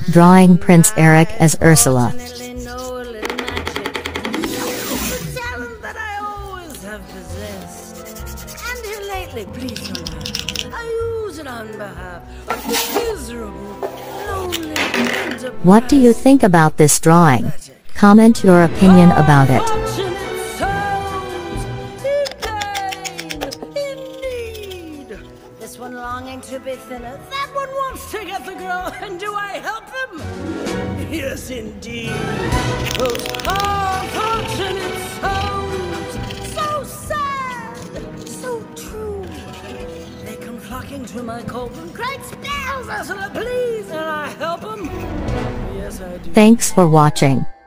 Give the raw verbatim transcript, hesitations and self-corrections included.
Drawing Prince Eric as Ursula. Definitely know a little magic. It's a talent that I always have possessed. And here lately, please don't laugh, I use it on behalf of the miserable, lonely, and depressed. What do you think about this drawing? Comment your opinion about it. Fortunate souls in pain, in need. This one longing to be thinner. That one wants to get the girl, and do I help him? Yes, indeed. Those unfortunate souls, so sad, so true. They come flocking to my cauldron. Great spells, Ursula, please, and I help them. Yes, I do. Thanks for watching.